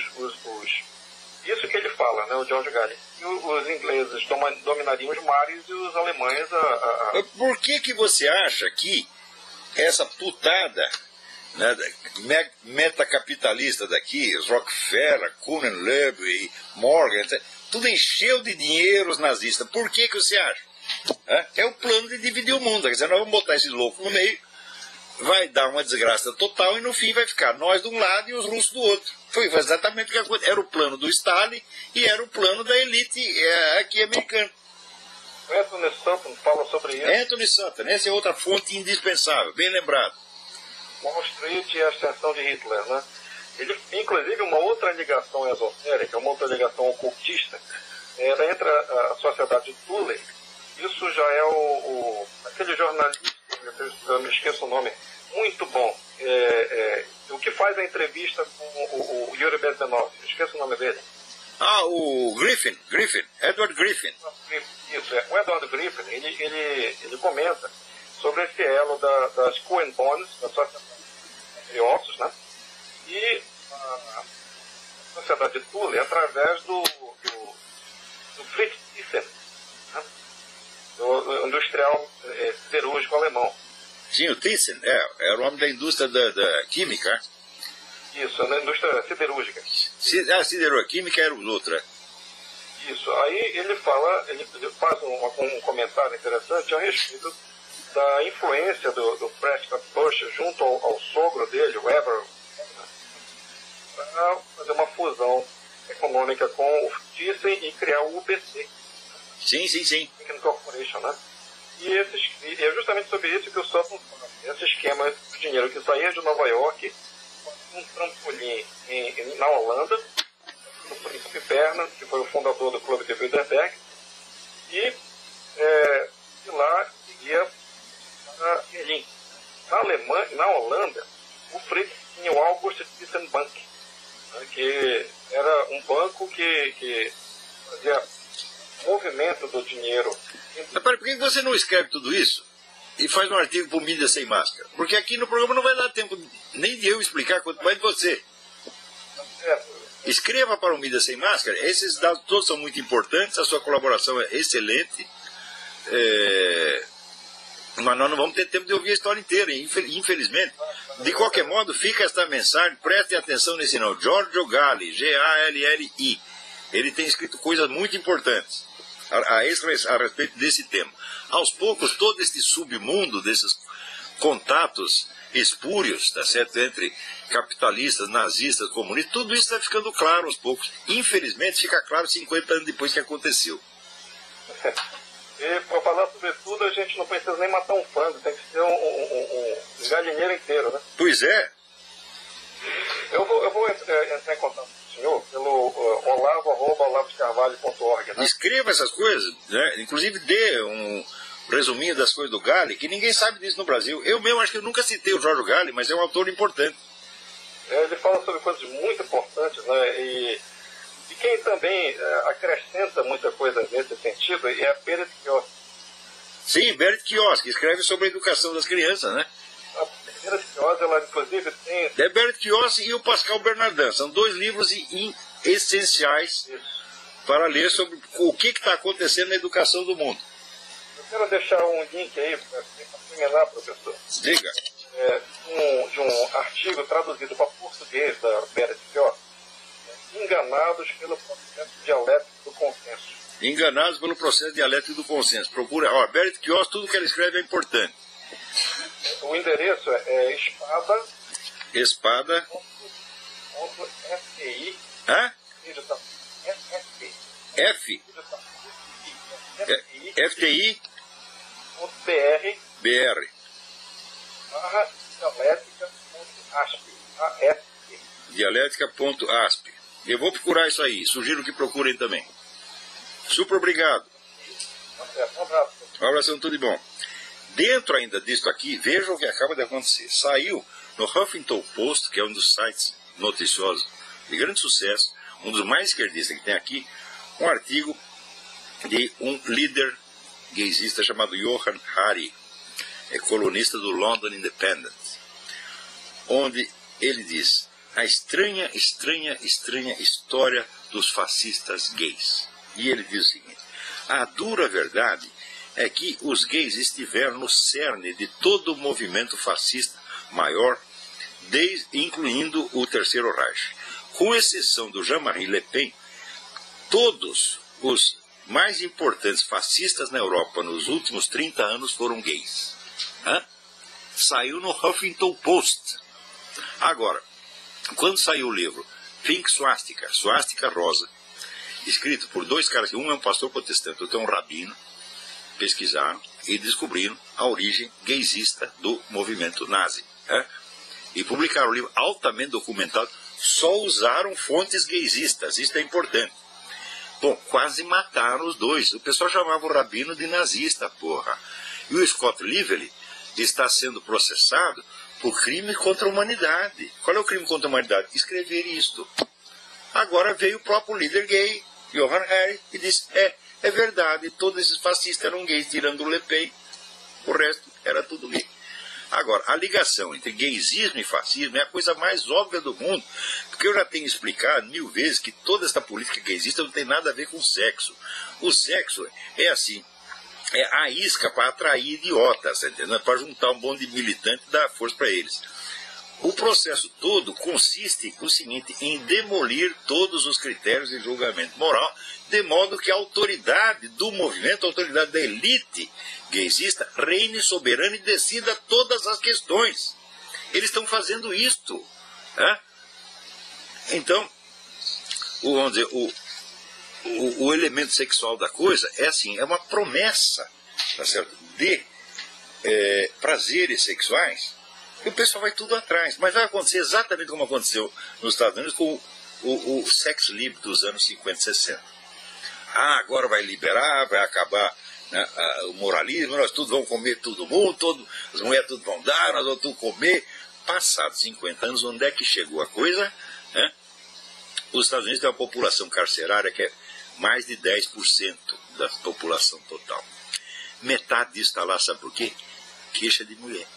Isso que ele fala, né, o Giorgio Galli. E os ingleses dominariam os mares e os alemães Por que você acha que essa putada, né, metacapitalista daqui, os Rockefeller, Kuhn-Loeb e Morgan, etc., tudo encheu de dinheiro os nazistas? Por que você acha? É o plano de dividir o mundo. Quer dizer, nós vamos botar esses loucos no meio, vai dar uma desgraça total e no fim vai ficar nós de um lado e os russos do outro. Foi exatamente o que aconteceu. Era o plano do Stalin e era o plano da elite aqui americana. Anthony Sutton fala sobre isso. Anthony Sutton, essa é outra fonte indispensável, bem lembrado. Wall Street e a ascensão de Hitler, né? Ele, inclusive, uma outra ligação esotérica, uma outra ligação ocultista, era entre a sociedade Thule. Isso já é aquele jornalista, eu me esqueço o nome, muito bom, o que faz a entrevista com o Yuri Bezmenov, eu esqueço o nome dele. O Griffin, Edward Griffin. Isso, o Edward Griffin, ele comenta sobre esse elo das Skull and Bones, da sociedade de ossos, né? E a sociedade Thule através do Fritz Thyssen, né? Do industrial siderúrgico alemão. Sim, o Thyssen, era o homem da indústria da química. Isso, da indústria siderúrgica. Siderúrgica, química era o outro. Isso, aí ele faz um comentário interessante a respeito da influência do Prescott Bush junto ao sogro dele, o Everett, para fazer uma fusão econômica com o Thyssen e criar o UBC. Sim. Corporation, né? E é justamente sobre isso que o Sutton fala. Esse esquema de dinheiro que saía de Nova York, um trampolim na Holanda, no Príncipe Bernhard, que foi o fundador do Clube de Bilderberg, e de lá seguia para Berlim. Na Holanda, o Fritz tinha o August Thyssen Bank, né, que era um banco que fazia movimento do dinheiro. Mas por que você não escreve tudo isso e faz um artigo para o Mídia Sem Máscara? Porque aqui no programa não vai dar tempo nem de eu explicar, quanto mais de você. Escreva para o Mídia Sem Máscara. Esses dados todos são muito importantes, a sua colaboração é excelente. Mas nós não vamos ter tempo de ouvir a história inteira, infelizmente. De qualquer modo, fica esta mensagem, prestem atenção nesse nome, Giorgio Galli, G-A-L-L-I. Ele tem escrito coisas muito importantes a respeito desse tema. Aos poucos, todo este submundo desses contatos espúrios, tá certo, entre capitalistas, nazistas, comunistas, tudo isso está ficando claro aos poucos. Infelizmente, fica claro 50 anos depois que aconteceu. E para falar sobre tudo, a gente não precisa nem matar um frango, tem que ser um galinheiro inteiro, né? Pois é. Eu vou entrar em contato com o senhor pelo olavo@olavoscarvalho.org, né? Escreva essas coisas, né? Inclusive dê um resuminho das coisas do Galli, que ninguém sabe disso no Brasil. Eu mesmo acho que eu nunca citei o Giorgio Galli, mas é um autor importante. Ele fala sobre coisas muito importantes, né? E quem também acrescenta muita coisa nesse sentido é a Berit Kiosk. Sim, Berit Kiosk, que escreve sobre a educação das crianças, né? A Berit Kiosk, ela inclusive tem... É Berit Kiosk e o Pascal Bernardin, são dois livros essenciais para ler sobre o que está acontecendo na educação do mundo. Eu quero deixar um link aí para terminar, professor. Diga. De um artigo traduzido para português da Berit Kiosk, Enganados pelo processo dialético do consenso. Enganados pelo processo dialético do consenso. Procura, ó, Berit Kiosk, tudo que ela escreve é importante. O endereço é espada. .fti. Hã? F? FTI? BR. Dialética.asp. Eu vou procurar isso aí. Sugiro que procurem também. Super obrigado. Um abraço. Um abração, tudo de bom. Dentro ainda disso aqui, veja o que acaba de acontecer. Saiu no Huffington Post, que é um dos sites noticiosos de grande sucesso, um dos mais esquerdistas que tem aqui, um artigo de um líder gaysista chamado Johan Hari, é colunista do London Independent, onde ele diz: a estranha história dos fascistas gays. E ele diz o seguinte: a dura verdade é que os gays estiveram no cerne de todo o movimento fascista maior, incluindo o Terceiro Reich. Com exceção do Jean-Marie Le Pen, todos os mais importantes fascistas na Europa nos últimos 30 anos foram gays. Saiu no Huffington Post. Agora, quando saiu o livro Pink Swastika, Swastika Rosa, escrito por dois caras, um é um pastor protestante, outro é um rabino, pesquisaram e descobriram a origem gaysista do movimento nazi. E publicaram um livro altamente documentado, só usaram fontes gaysistas, isso é importante. Bom, quase mataram os dois. O pessoal chamava o rabino de nazista, porra. E o Scott Lively está sendo processado por crime contra a humanidade. Qual é o crime contra a humanidade? Escrever isto. Agora veio o próprio líder gay, Johan Hari, e disse: é verdade, todos esses fascistas eram gays, tirando o Le Pen, o resto era tudo gay. Agora, a ligação entre gaysismo e fascismo é a coisa mais óbvia do mundo, porque eu já tenho explicado 1000 vezes que toda esta política gaysista não tem nada a ver com sexo. O sexo é assim, é a isca para atrair idiotas, entendeu? Para juntar um bando de militantes e dar força para eles. O processo todo consiste no seguinte, em demolir todos os critérios de julgamento moral, de modo que a autoridade do movimento, a autoridade da elite gaysista, reine soberana e decida todas as questões. Eles estão fazendo isto. Então, vamos dizer, o elemento sexual da coisa é assim, é uma promessa, tá certo, de prazeres sexuais. E o pessoal vai tudo atrás. Mas vai acontecer exatamente como aconteceu nos Estados Unidos com o sex lib dos anos 50 e 60. Agora vai liberar, vai acabar, né, o moralismo, nós tudo vamos comer todo mundo, as mulheres tudo vão dar, nós vamos tudo comer. Passados 50 anos, onde é que chegou a coisa? Os Estados Unidos têm uma população carcerária que é mais de 10% da população total. Metade disso está lá, sabe por quê? Queixa de mulher.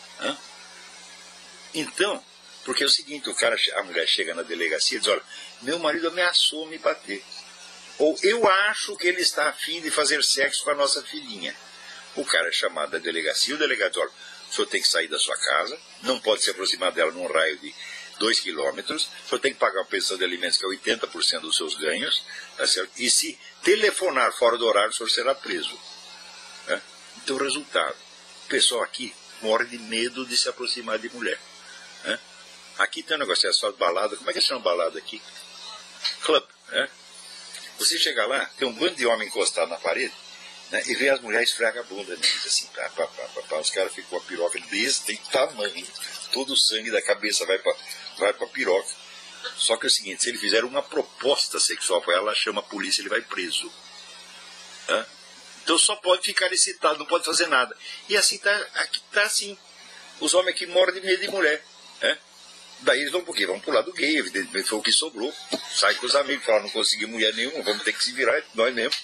Então, porque é o seguinte, a mulher chega na delegacia e diz: olha, meu marido ameaçou me bater. Ou eu acho que ele está a fim de fazer sexo com a nossa filhinha. O cara é chamado da delegacia, o delegado diz: olha, o senhor tem que sair da sua casa, não pode se aproximar dela num raio de 2 quilômetros, o senhor tem que pagar uma pensão de alimentos que é 80% dos seus ganhos, tá certo? E se telefonar fora do horário, o senhor será preso. Né? Então, resultado, o pessoal aqui morre de medo de se aproximar de mulher. Né? Aqui tem um negócio, é só balada, como é que chama balada aqui? Club. Né? Você chega lá, tem um bando de homem encostado na parede, né, e vê as mulheres esfregar a bunda neles, assim, os caras ficam com a piroca desse tamanho, todo o sangue da cabeça vai para a piroca. Só que é o seguinte, se ele fizer uma proposta sexual para ela chama a polícia, ele vai preso. Né? Então só pode ficar excitado, não pode fazer nada. E assim aqui está assim. Os homens aqui morrem de medo de mulher. Né? Daí eles vão por quê? Vão pro lado gay, evidentemente foi o que sobrou. Sai com os amigos, fala, não consegui mulher nenhuma, vamos ter que se virar nós mesmos.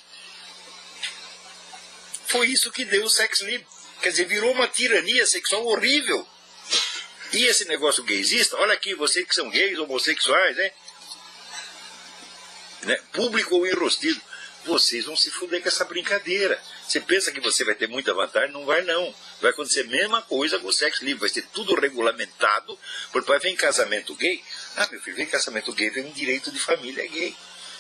Foi isso que deu o sex livre. Quer dizer, virou uma tirania sexual horrível. E esse negócio gaysista, olha aqui, vocês que são gays, homossexuais, né? Público ou enrostido, vocês vão se fuder com essa brincadeira. Você pensa que você vai ter muita vantagem? Não vai não. Vai acontecer a mesma coisa com o sexo livre. Vai ser tudo regulamentado. Porque vai vir casamento gay. Ah, meu filho, vem casamento gay, vem um direito de família gay.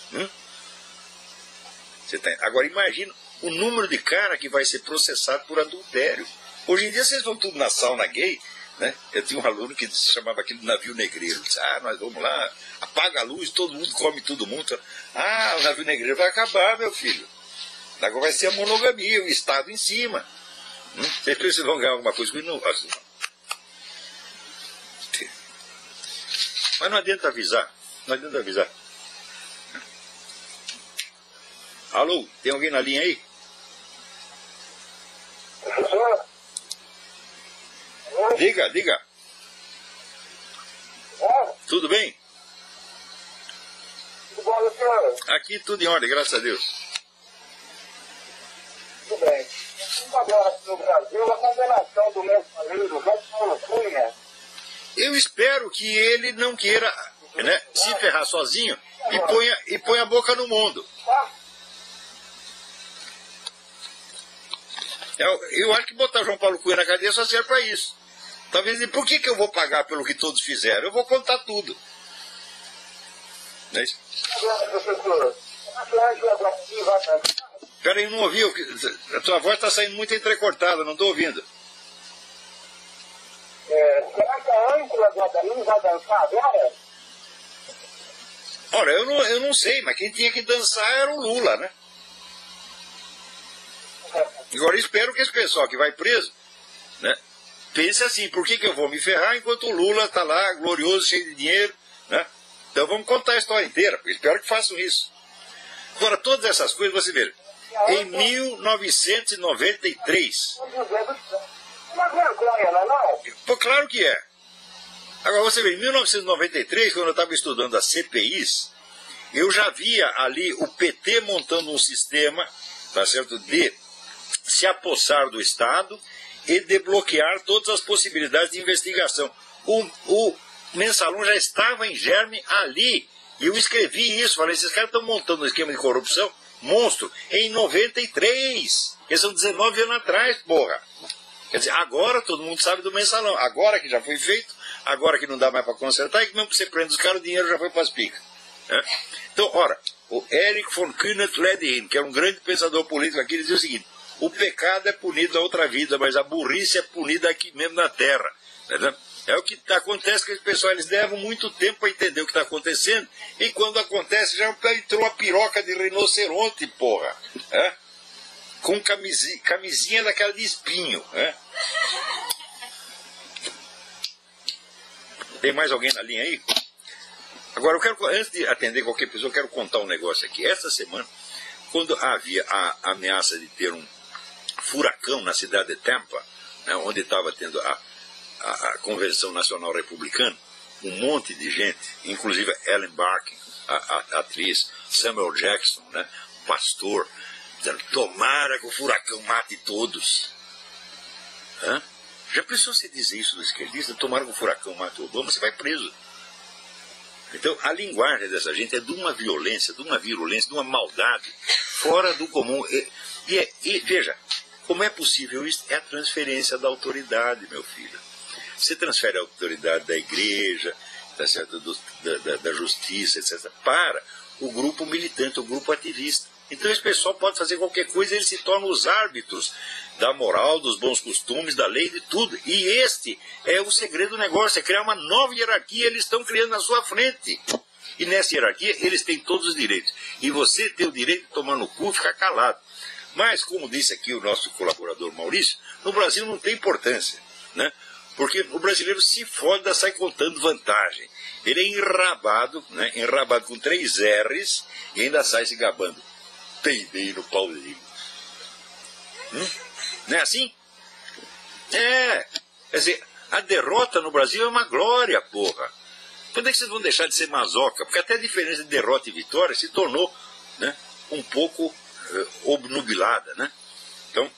Agora imagina o número de cara que vai ser processado por adultério. Hoje em dia vocês vão tudo na sauna gay. Né? Eu tinha um aluno que se chamava aquele navio negreiro. Disse, nós vamos lá, apaga a luz, todo mundo come todo mundo. O navio negreiro vai acabar, meu filho. Agora vai ser a monogamia, o Estado em cima. Vocês pensam que vão ganhar alguma coisa com isso? Não. Mas não adianta avisar. Não adianta avisar. Alô, tem alguém na linha aí? Diga. Tudo bem? Tudo bom, senhor? Aqui tudo em ordem, graças a Deus. Tudo bem. Agora no Brasil, a condenação do meu marido, João Paulo Cunha. Eu espero que ele não queira, né, se ferrar sozinho e ponha a boca no mundo. Eu acho que botar João Paulo Cunha na cadeia só serve para isso. Talvez, por que eu vou pagar pelo que todos fizeram? Eu vou contar tudo. Não é isso? Peraí, não ouvi. A tua voz está saindo muito entrecortada, não estou ouvindo. Será que a Ângela Guadalupe vai dançar agora? Ora, eu não sei, mas quem tinha que dançar era o Lula, né? Agora espero que esse pessoal que vai preso, né, pense assim, por que eu vou me ferrar enquanto o Lula está lá, glorioso, cheio de dinheiro, né? Então vamos contar a história inteira, espero que façam isso. Agora, todas essas coisas, você vê, em 1993... Uma vergonha, não é não? Pô, claro que é. Agora, você vê, em 1993, quando eu estava estudando as CPIs, eu já via ali o PT montando um sistema, tá certo, de se apossar do Estado e de bloquear todas as possibilidades de investigação. O Mensalão já estava em germe ali. E eu escrevi isso, falei, esses caras estão montando um esquema de corrupção monstro em 93. Eles são 19 anos atrás, porra. Quer dizer, agora todo mundo sabe do Mensalão. Agora que já foi feito, agora que não dá mais para consertar, e que mesmo que você prenda os caras, o dinheiro já foi para as picas. Né? Então, ora, o Erich von Kühnert-Lederin, que é um grande pensador político aqui, ele dizia o seguinte: o pecado é punido na outra vida, mas a burrice é punida aqui mesmo na terra. Né? É o que acontece com esse pessoal, eles levam muito tempo para entender o que está acontecendo, e quando acontece já entrou uma piroca de rinoceronte, porra. É? Com camisinha daquela de espinho. É? Tem mais alguém na linha aí? Agora, eu quero, antes de atender qualquer pessoa, eu quero contar um negócio aqui. Essa semana, quando havia a ameaça de ter um furacão na cidade de Tampa, né, onde estava tendo a Convenção Nacional Republicana, um monte de gente, inclusive Ellen Barkin, a atriz, Samuel Jackson, né, pastor, dizendo, tomara que o furacão mate todos. Hã? Já pensou você dizer isso do esquerdista? Tomara que o furacão mate o Obama, você vai preso. Então, a linguagem dessa gente é de uma violência, de uma virulência, de uma maldade fora do comum. E veja, Como é possível isso? É a transferência da autoridade, meu filho. Você transfere a autoridade da igreja, tá certo? Da justiça, etc., para o grupo militante, o grupo ativista. Então esse pessoal pode fazer qualquer coisa, eles se tornam os árbitros da moral, dos bons costumes, da lei, de tudo. E este é o segredo do negócio, é criar uma nova hierarquia, eles estão criando na sua frente. E nessa hierarquia eles têm todos os direitos. E você tem o direito de tomar no cu e ficar calado. Mas, como disse aqui o nosso colaborador Maurício, no Brasil não tem importância, né? Porque o brasileiro se foda, sai contando vantagem. Ele é enrabado, né? Enrabado com 3 R's e ainda sai se gabando. Peidei no Paulinho. Não é assim? É. Quer dizer, a derrota no Brasil é uma glória, porra. Quando é que vocês vão deixar de ser masoca? Porque até a diferença de derrota e vitória se tornou, né, um pouco obnubilada, né? Então,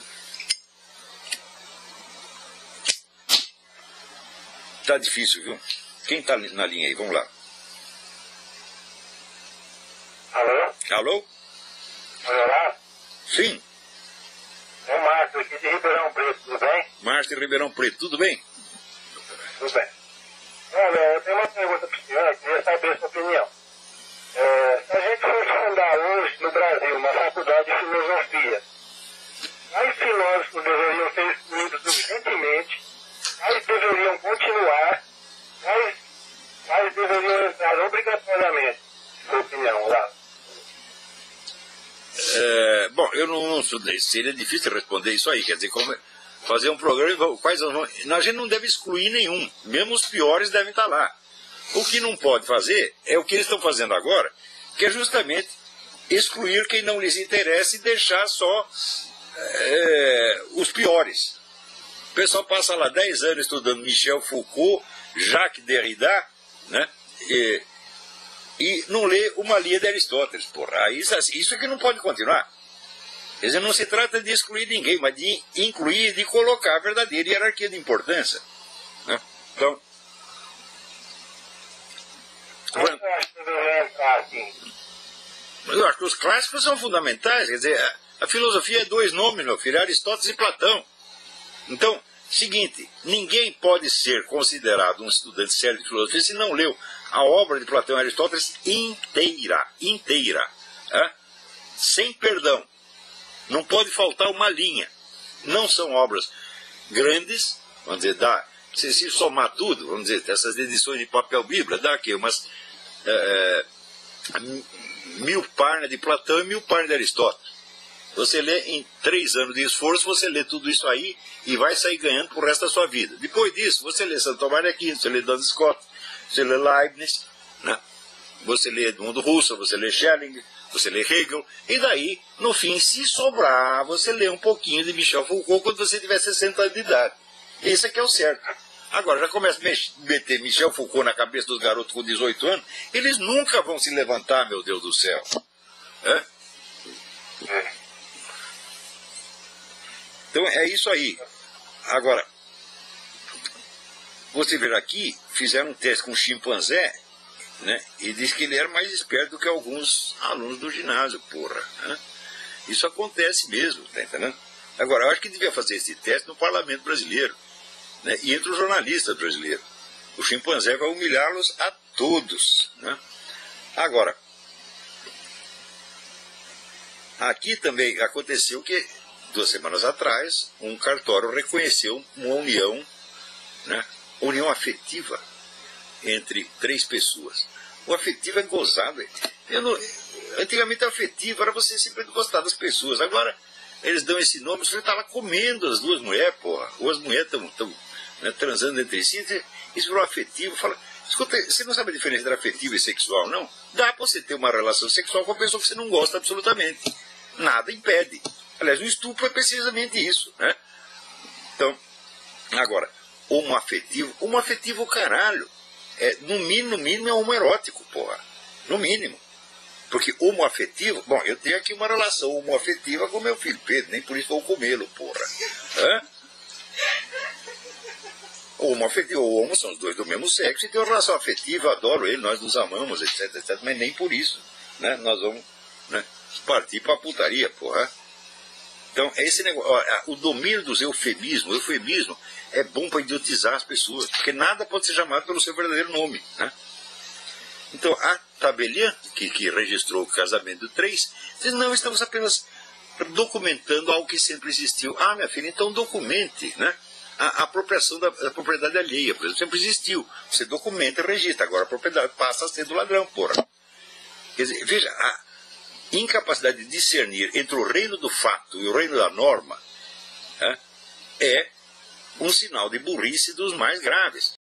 tá difícil, viu? Quem tá na linha aí? Vamos lá. Alô? Alô? Olá? Sim. É o Márcio aqui de Ribeirão Preto, tudo bem? Márcio de Ribeirão Preto, tudo bem? Tudo bem. Olha, eu tenho uma pergunta para o senhor, eu queria saber a sua opinião. Se a gente fosse fundar hoje no Brasil uma faculdade de filosofia, quais filósofos deveriam ser excluídos urgentemente, quais deveriam continuar, quais deveriam entrar obrigatoriamente, sua opinião, lá? Bom, eu não estudei, seria difícil responder isso aí, quer dizer, como fazer um programa, a gente não deve excluir nenhum, mesmo os piores devem estar lá. O que não pode fazer é o que eles estão fazendo agora, que é justamente excluir quem não lhes interessa e deixar só os piores. O pessoal passa lá 10 anos estudando Michel Foucault, Jacques Derrida, né? E não lê uma linha de Aristóteles. Porra, isso é que não pode continuar. Quer dizer, não se trata de excluir ninguém, mas de incluir, de colocar a verdadeira hierarquia de importância, né? Então, eu acho que os clássicos são fundamentais. Quer dizer, a filosofia é 2 nomes, meu filho, Aristóteles e Platão. Então, seguinte, ninguém pode ser considerado um estudante sério de filosofia se não leu a obra de Platão e Aristóteles inteira, sem perdão. Não pode faltar uma linha. Não são obras grandes, vamos dizer, se somar tudo, vamos dizer, essas edições de papel Bíblia, dá aqui umas 1000 páginas de Platão e 1000 páginas de Aristóteles. Você lê em 3 anos de esforço, você lê tudo isso aí e vai sair ganhando pro resto da sua vida. Depois disso, você lê Santo Tomás de Aquino, você lê Duns Scott, você lê Leibniz, né? Você lê Edmundo Husserl, você lê Schelling, você lê Hegel, e daí, no fim, se sobrar, você lê um pouquinho de Michel Foucault quando você tiver 60 anos de idade. Esse aqui é o certo. Agora, já começa a meter Michel Foucault na cabeça dos garotos com 18 anos, eles nunca vão se levantar, meu Deus do céu. Então, é isso aí. Agora, você vê aqui, fizeram um teste com um chimpanzé, né, e diz que ele era mais esperto do que alguns alunos do ginásio, porra. Né? Isso acontece mesmo, tá entendendo? Agora, eu acho que devia fazer esse teste no parlamento brasileiro, né, e entre os jornalistas brasileiros. O chimpanzé vai humilhá-los a todos. Né? Agora, aqui também aconteceu que, 2 semanas atrás, um cartório reconheceu uma união, né, união afetiva entre 3 pessoas. O afetivo é gozado. Antigamente o afetivo era você sempre gostar das pessoas. Agora eles dão esse nome, você está lá comendo as 2 mulheres, porra. Ou as mulheres estão, né, transando entre si. Isso virou afetivo. Fala, escuta, você não sabe a diferença entre afetivo e sexual, não? Dá para você ter uma relação sexual com a pessoa que você não gosta absolutamente. Nada impede. Aliás, o estupro é precisamente isso, né? Então, agora, homoafetivo caralho. No mínimo é homoerótico, porra. No mínimo. Porque homoafetivo... Bom, eu tenho aqui uma relação homoafetiva com meu filho Pedro, nem por isso vou comê-lo, porra. Homoafetivo ou homo são os 2 do mesmo sexo e tem uma relação afetiva, eu adoro ele, nós nos amamos, etc, mas nem por isso, né, nós vamos, né, partir pra putaria, porra. Então, esse negócio, o domínio dos eufemismos, o eufemismo é bom para idiotizar as pessoas, porque nada pode ser chamado pelo seu verdadeiro nome, né? Então, a tabeliã, que registrou o casamento do 3, diz, não, estamos apenas documentando algo que sempre existiu. Ah, minha filha, então documente, né? A apropriação da propriedade alheia, por exemplo, sempre existiu. Você documenta e registra, agora a propriedade passa a ser do ladrão, porra. Quer dizer, veja, a incapacidade de discernir entre o reino do fato e o reino da norma, né, é um sinal de burrice dos mais graves.